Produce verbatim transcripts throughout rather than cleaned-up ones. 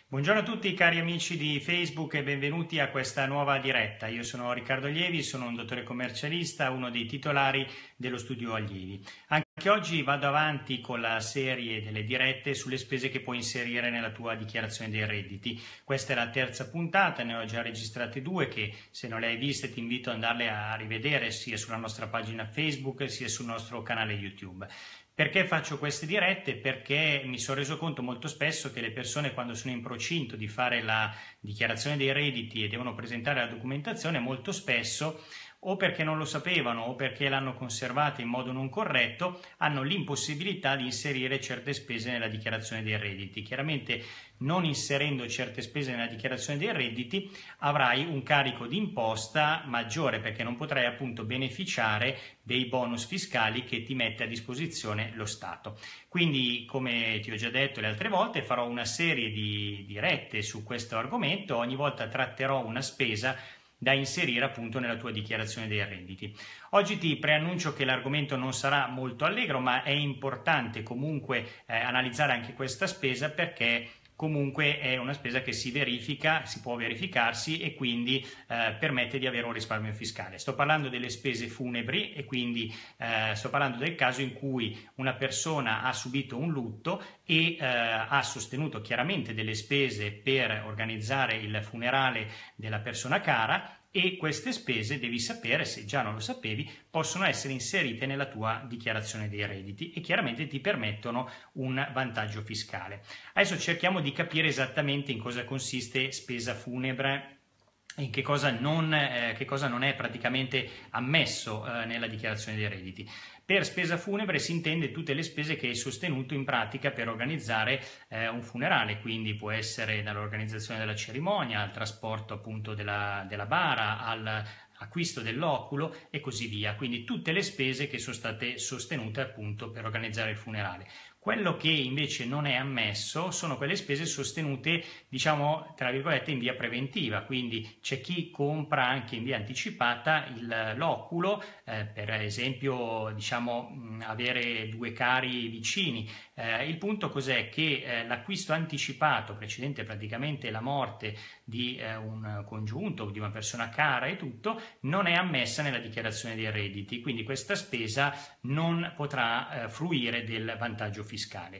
Buongiorno a tutti cari amici di Facebook e benvenuti a questa nuova diretta. Io sono Riccardo Allievi, sono un dottore commercialista, uno dei titolari dello studio Allievi. Anche oggi vado avanti con la serie delle dirette sulle spese che puoi inserire nella tua dichiarazione dei redditi. Questa è la terza puntata, ne ho già registrate due che se non le hai viste ti invito ad andarle a rivedere sia sulla nostra pagina Facebook sia sul nostro canale YouTube. Perché faccio queste dirette? Perché mi sono reso conto molto spesso che le persone, quando sono in procinto di fare la dichiarazione dei redditi e devono presentare la documentazione, molto spesso o perché non lo sapevano o perché l'hanno conservata in modo non corretto, hanno l'impossibilità di inserire certe spese nella dichiarazione dei redditi. Chiaramente non inserendo certe spese nella dichiarazione dei redditi avrai un carico di imposta maggiore perché non potrai appunto beneficiare dei bonus fiscali che ti mette a disposizione lo Stato. Quindi, come ti ho già detto le altre volte, farò una serie di dirette su questo argomento, ogni volta tratterò una spesa da inserire appunto nella tua dichiarazione dei redditi. Oggi ti preannuncio che l'argomento non sarà molto allegro, ma è importante comunque eh, analizzare anche questa spesa perché comunque è una spesa che si verifica, si può verificarsi e quindi eh, permette di avere un risparmio fiscale. Sto parlando delle spese funebri e quindi eh, sto parlando del caso in cui una persona ha subito un lutto e eh, ha sostenuto chiaramente delle spese per organizzare il funerale della persona cara e queste spese, devi sapere, se già non lo sapevi, possono essere inserite nella tua dichiarazione dei redditi e chiaramente ti permettono un vantaggio fiscale. Adesso cerchiamo di capire esattamente in cosa consiste spesa funebre e che cosa non, eh, che cosa non è praticamente ammesso eh, nella dichiarazione dei redditi. Per spesa funebre si intende tutte le spese che hai sostenuto in pratica per organizzare eh, un funerale, quindi può essere dall'organizzazione della cerimonia, al trasporto appunto della, della bara, all'acquisto dell'oculo e così via, quindi tutte le spese che sono state sostenute appunto per organizzare il funerale. Quello che invece non è ammesso sono quelle spese sostenute, diciamo, tra virgolette, in via preventiva, quindi c'è chi compra anche in via anticipata l'oculo, eh, per esempio, diciamo, mh, avere due cari vicini. Eh, il punto cos'è? Che eh, l'acquisto anticipato, precedente praticamente la morte di eh, un congiunto, di una persona cara e tutto, non è ammessa nella dichiarazione dei redditi, quindi questa spesa non potrà eh, fruire del vantaggio fiscale. Fiscale.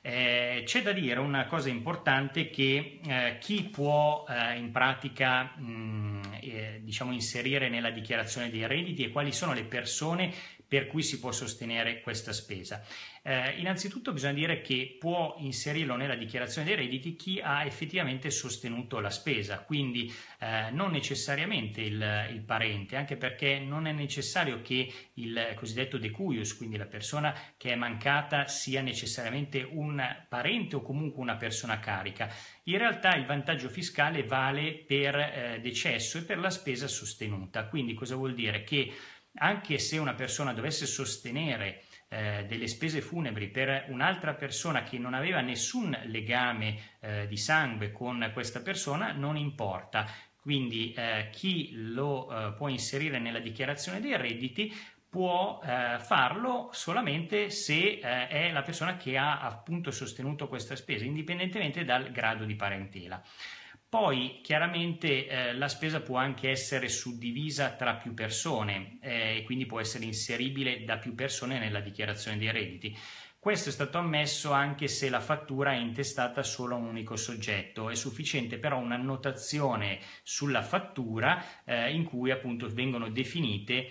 Eh, c'è da dire una cosa importante che eh, chi può eh, in pratica mh, eh, diciamo inserire nella dichiarazione dei redditi e quali sono le persone per cui si può sostenere questa spesa. Eh, innanzitutto bisogna dire che può inserirlo nella dichiarazione dei redditi chi ha effettivamente sostenuto la spesa, quindi eh, non necessariamente il, il parente, anche perché non è necessario che il cosiddetto decuius, quindi la persona che è mancata, sia necessariamente un parente o comunque una persona carica. In realtà il vantaggio fiscale vale per eh, decesso e per la spesa sostenuta, quindi cosa vuol dire? Che anche se una persona dovesse sostenere eh, delle spese funebri per un'altra persona che non aveva nessun legame eh, di sangue con questa persona, non importa. Quindi eh, chi lo eh, può inserire nella dichiarazione dei redditi può eh, farlo solamente se eh, è la persona che ha appunto sostenuto questa spesa, indipendentemente dal grado di parentela. Poi chiaramente eh, la spesa può anche essere suddivisa tra più persone e eh, quindi può essere inseribile da più persone nella dichiarazione dei redditi. Questo è stato ammesso anche se la fattura è intestata solo a un unico soggetto. È sufficiente però un'annotazione sulla fattura eh, in cui appunto vengono definite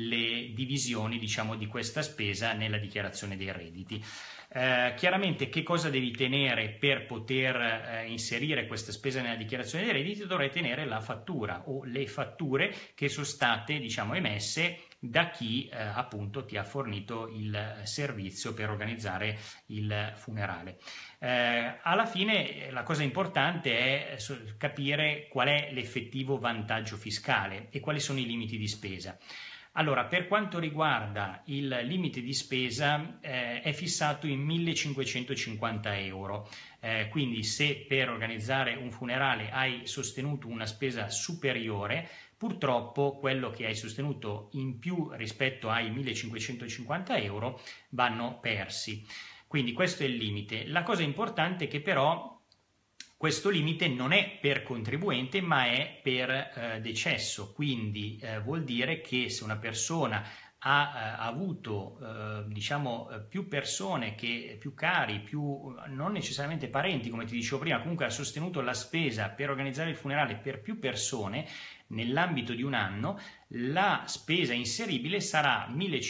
le divisioni, diciamo, di questa spesa nella dichiarazione dei redditi. Eh, chiaramente che cosa devi tenere per poter eh, inserire questa spesa nella dichiarazione dei redditi? Dovrai tenere la fattura o le fatture che sono state, diciamo, emesse da chi eh, appunto ti ha fornito il servizio per organizzare il funerale. Eh, alla fine la cosa importante è capire qual è l'effettivo vantaggio fiscale e quali sono i limiti di spesa. Allora, per quanto riguarda il limite di spesa eh, è fissato in millecinquecentocinquanta euro, eh, quindi se per organizzare un funerale hai sostenuto una spesa superiore, purtroppo quello che hai sostenuto in più rispetto ai millecinquecentocinquanta euro vanno persi. Quindi questo è il limite. La cosa importante è che però Questo limite non è per contribuente ma è per eh, decesso, quindi eh, vuol dire che se una persona ha eh, avuto eh, diciamo più persone, che, più cari, più non necessariamente parenti come ti dicevo prima, comunque ha sostenuto la spesa per organizzare il funerale per più persone nell'ambito di un anno, la spesa inseribile sarà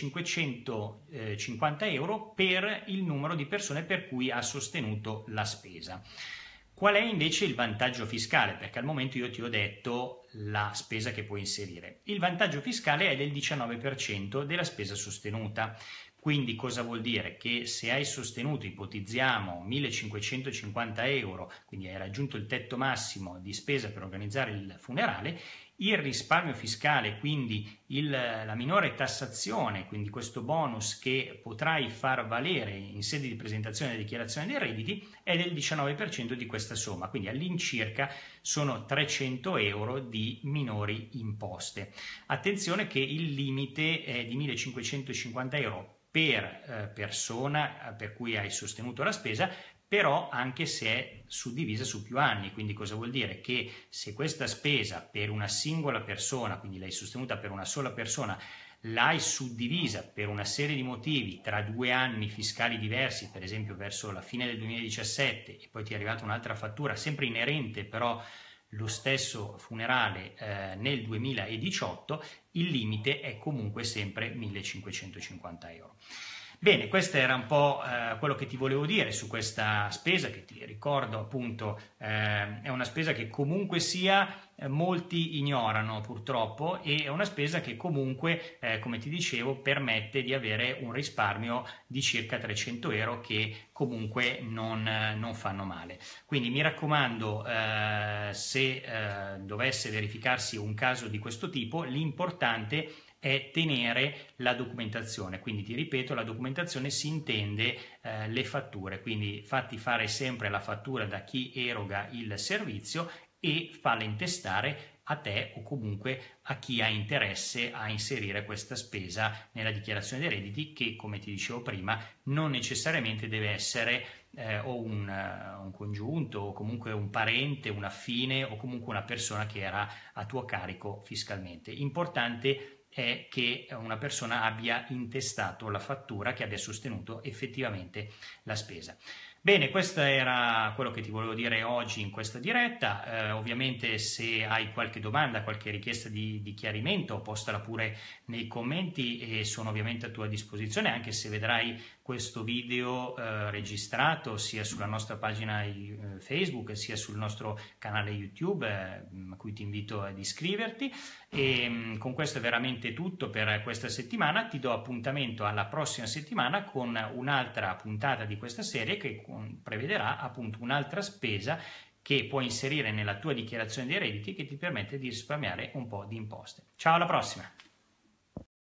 millecinquecentocinquanta euro per il numero di persone per cui ha sostenuto la spesa. Qual è invece il vantaggio fiscale? Perché al momento io ti ho detto la spesa che puoi inserire. Il vantaggio fiscale è del diciannove per cento della spesa sostenuta. Quindi cosa vuol dire? Che se hai sostenuto, ipotizziamo, millecinquecentocinquanta euro, quindi hai raggiunto il tetto massimo di spesa per organizzare il funerale, il risparmio fiscale, quindi il, la minore tassazione, quindi questo bonus che potrai far valere in sede di presentazione della dichiarazione dei redditi, è del diciannove per cento di questa somma, quindi all'incirca sono trecento euro di minori imposte. Attenzione che il limite è di millecinquecentocinquanta euro per eh, persona per cui hai sostenuto la spesa, però anche se è suddivisa su più anni. Quindi cosa vuol dire? Che se questa spesa per una singola persona, quindi l'hai sostenuta per una sola persona, l'hai suddivisa per una serie di motivi tra due anni fiscali diversi, per esempio verso la fine del duemiladiciassette, e poi ti è arrivata un'altra fattura sempre inerente però lo stesso funerale eh, nel duemiladiciotto, il limite è comunque sempre millecinquecentocinquanta euro. Bene, questo era un po' eh, quello che ti volevo dire su questa spesa, che ti ricordo appunto eh, è una spesa che comunque sia eh, molti ignorano purtroppo, e è una spesa che comunque, eh, come ti dicevo, permette di avere un risparmio di circa trecento euro che comunque non, non fanno male. Quindi mi raccomando, eh, se eh, dovesse verificarsi un caso di questo tipo, l'importante è tenere la documentazione. Quindi ti ripeto, la documentazione si intende eh, le fatture, quindi fatti fare sempre la fattura da chi eroga il servizio e falla intestare a te o comunque a chi ha interesse a inserire questa spesa nella dichiarazione dei redditi, che come ti dicevo prima non necessariamente deve essere eh, o un, uh, un congiunto o comunque un parente, un affine o comunque una persona che era a tuo carico fiscalmente. Importante è che una persona abbia intestato la fattura, che abbia sostenuto effettivamente la spesa. Bene, questo era quello che ti volevo dire oggi in questa diretta. Eh, ovviamente se hai qualche domanda, qualche richiesta di, di chiarimento, postala pure nei commenti e sono ovviamente a tua disposizione, anche se vedrai questo video eh, registrato sia sulla nostra pagina eh, Facebook sia sul nostro canale YouTube, eh, a cui ti invito ad iscriverti. E mh, con questo è veramente tutto per questa settimana. Ti do appuntamento alla prossima settimana con un'altra puntata di questa serie che prevederà appunto un'altra spesa che puoi inserire nella tua dichiarazione dei redditi, che ti permette di risparmiare un po' di imposte. Ciao, alla prossima!